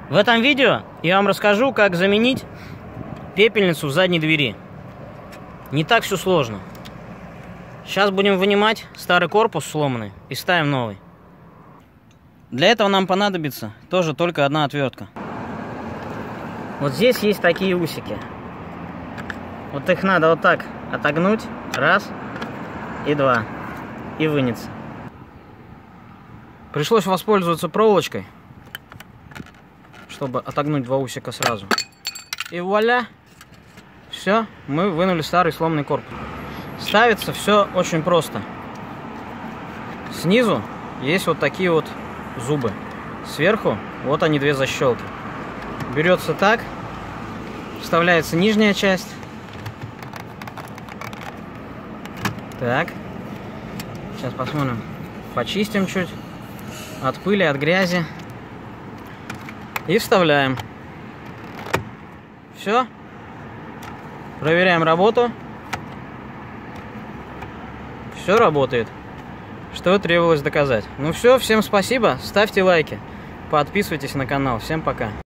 В этом видео я вам расскажу, как заменить пепельницу в задней двери. Не так все сложно. Сейчас будем вынимать старый корпус сломанный и ставим новый. Для этого нам понадобится тоже только одна отвертка. Вот здесь есть такие усики. Вот их надо вот так отогнуть. Раз и два. И вынется. Пришлось воспользоваться проволочкой, чтобы отогнуть два усика сразу. И вуаля! Все, мы вынули старый сломанный корпус. Ставится все очень просто. Снизу есть вот такие вот зубы. Сверху вот они, две защелки. Берется так, вставляется нижняя часть. Так. Сейчас посмотрим. Почистим чуть от пыли, от грязи. И вставляем. Все. Проверяем работу. Все работает. Что требовалось доказать. Ну все, всем спасибо. Ставьте лайки. Подписывайтесь на канал. Всем пока.